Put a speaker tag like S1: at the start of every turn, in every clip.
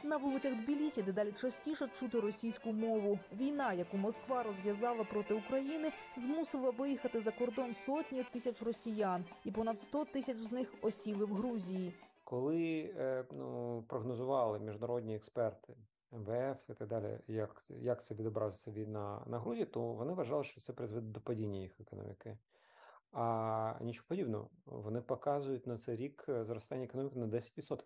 S1: На вулицях Тбілісі дедалі частіше чути російську мову. Війна, яку Москва розв'язала проти України, змусила виїхати за кордон сотні тисяч росіян, і понад 100 тисяч з них осіли в Грузії.
S2: Коли прогнозували міжнародні експерти, МВФ і так далі, як це відобразиться війна на Грузії, то вони вважали, що це призведе до падіння їх економіки. А нічого подібного. Вони показують на цей рік зростання економіки на 10%.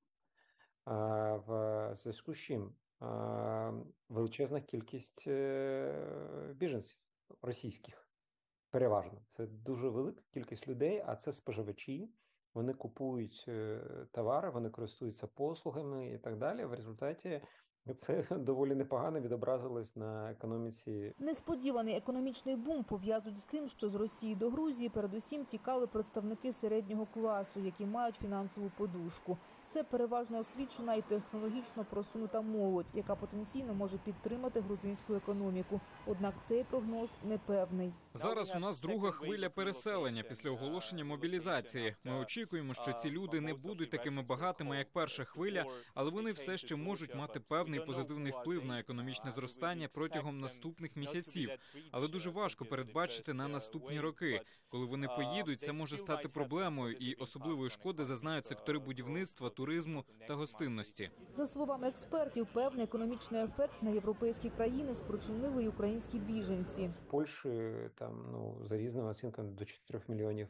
S2: В зв'язку з чим величезна кількість біженців російських, переважно. Це дуже велика кількість людей, а це споживачі. Вони купують товари, вони користуються послугами і так далі. В результаті це доволі непогано відобразилось на економіці.
S1: Несподіваний економічний бум пов'язують з тим, що з Росії до Грузії передусім тікали представники середнього класу, які мають фінансову подушку. Це переважно освічена і технологічно просунута молодь, яка потенційно може підтримати грузинську економіку. Однак цей прогноз непевний.
S3: Зараз у нас друга хвиля переселення після оголошення мобілізації. Ми очікуємо, що ці люди не будуть такими багатими, як перша хвиля, але вони все ще можуть мати певний позитивний вплив на економічне зростання протягом наступних місяців. Але дуже важко передбачити на наступні роки. Коли вони поїдуть, це може стати проблемою, і особливої шкоди зазнають сектори будівництва, туризму та гостинності.
S1: За словами експертів, певний економічний ефект на європейські країни спричинили й українські біженці.
S2: В Польщі за різними оцінками до 4 мільйонів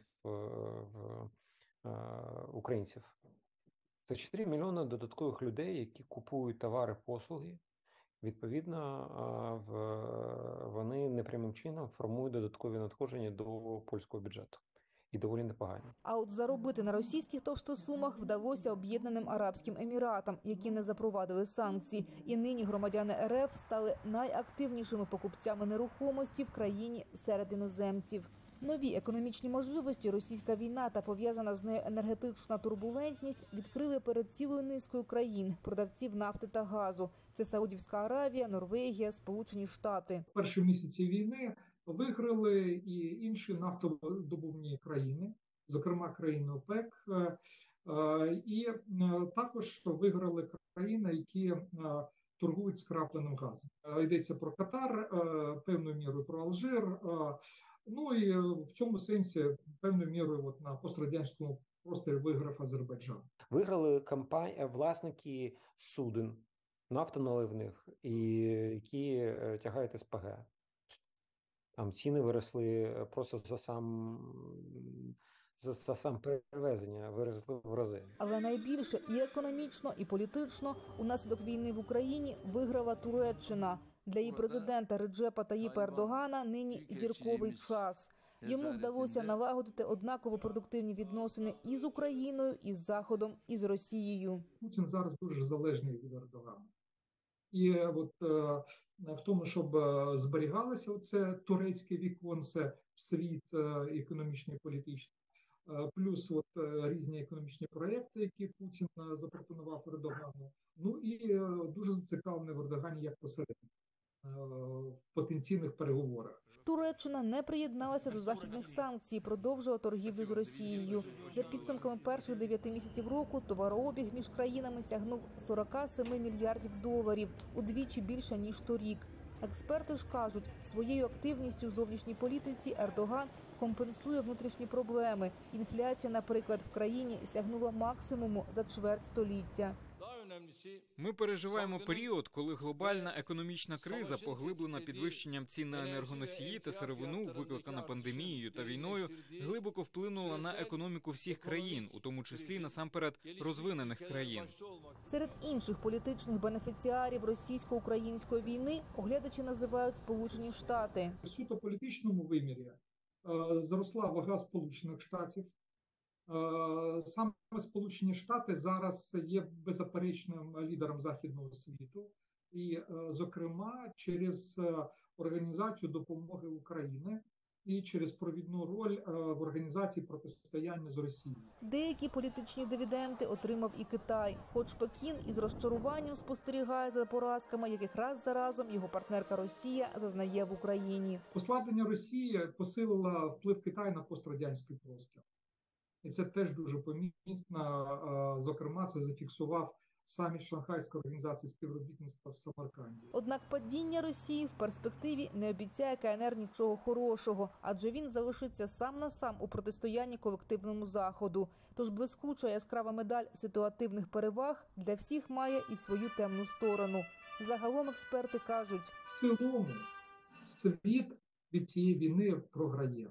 S2: українців. Це 4 мільйони додаткових людей, які купують товари, послуги. Відповідно, вони непрямим чином формують додаткові надходження до польського бюджету. І доволі непогані.
S1: А от заробити на російських товстосумах вдалося Об'єднаним Арабським Еміратам, які не запровадили санкції. І нині громадяни РФ стали найактивнішими покупцями нерухомості в країні серед іноземців. Нові економічні можливості, російська війна та пов'язана з нею енергетична турбулентність відкрили перед цілою низкою країн, продавців нафти та газу. Це Саудівська Аравія, Норвегія, Сполучені Штати.
S4: Перші місяці війни виграли і інші нафтодобувні країни, зокрема країни ОПЕК, і також виграли країни, які торгують скрапленим газом. Йдеться про Катар, певною мірою про Алжир, ну і в цьому сенсі певною мірою на пострадянському просторі виграв Азербайджан.
S2: Виграли власники суден нафтоналивних, які тягають СПГ. Там ціни виросли просто за сам перевезення, виросли в рази.
S1: Але найбільше і економічно, і політично унаслідок війни в Україні виграла Туреччина. Для її президента Реджепа Таїпа Ердогана нині зірковий час. Йому вдалося налагодити однаково продуктивні відносини і з Україною, і з Заходом, і з Росією.
S4: Путін зараз дуже залежний від Ердогана. І в тому, щоб зберігалося оце турецьке віконце в світ економічний, політичний, плюс різні економічні проекти, які Путін запропонував Ердогану. Ну і дуже зацікавлений в Ердогані як посередник в потенційних переговорах.
S1: Туреччина не приєдналася до західних санкцій і продовжила торгівлю з Росією. За підсумками перших 9 місяців року товарообіг між країнами сягнув 47 мільярдів доларів, удвічі більше, ніж торік. Експерти ж кажуть, своєю активністю в зовнішній політиці Ердоган компенсує внутрішні проблеми. Інфляція, наприклад, в країні сягнула максимуму за чверть століття.
S3: Ми переживаємо період, коли глобальна економічна криза, поглиблена підвищенням цін на енергоносії та сировину, викликана пандемією та війною, глибоко вплинула на економіку всіх країн, у тому числі, насамперед, розвинених країн.
S1: Серед інших політичних бенефіціарів російсько-української війни оглядачі називають Сполучені Штати.
S4: В суто політичному вимірі зросла вага Сполучених Штатів. Саме Сполучені Штати зараз є беззаперечним лідером західного світу, і, зокрема, через організацію допомоги України і через провідну роль в організації протистояння з Росією.
S1: Деякі політичні дивіденди отримав і Китай, хоч Пекін із розчаруванням спостерігає за поразками, яких раз за разом його партнерка Росія зазнає в Україні.
S4: Послаблення Росії посилило вплив Китаю на пострадянський простір. І це теж дуже помітно, зокрема, це зафіксував саміт Шанхайської організації співробітництва в Самарканді.
S1: Однак падіння Росії в перспективі не обіцяє КНР нічого хорошого, адже він залишиться сам на сам у протистоянні колективному Заходу. Тож блискуча яскрава медаль ситуативних переваг для всіх має і свою темну сторону. Загалом експерти кажуть,
S4: в цілому світ від цієї війни програє.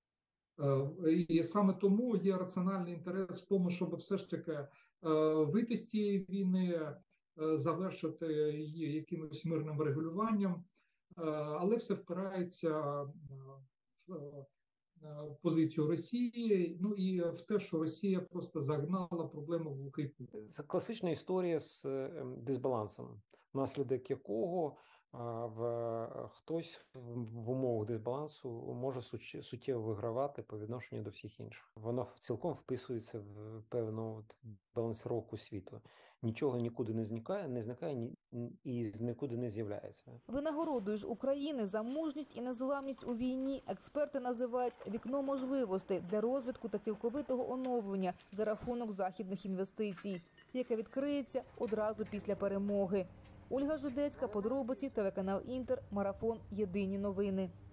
S4: І саме тому є раціональний інтерес в тому, щоб все ж таки вийти з цієї війни, завершити її якимось мирним регулюванням, але все впирається в позицію Росії, ну і в те, що Росія просто загнала проблему в глухий кут.
S2: Це класична історія з дисбалансом, внаслідок якого хтось в умовах дисбалансу може суттєво вигравати по відношенню до всіх інших. Воно цілком вписується в певну балансировку світу. Нічого нікуди не зникає і нікуди не з'являється.
S1: Винагородою ж України за мужність і незламність у війні експерти називають вікно можливостей для розвитку та цілковитого оновлення за рахунок західних інвестицій, яке відкриється одразу після перемоги. Ольга Жудецька, подробиці, телеканал Інтер, Марафон, Єдині новини.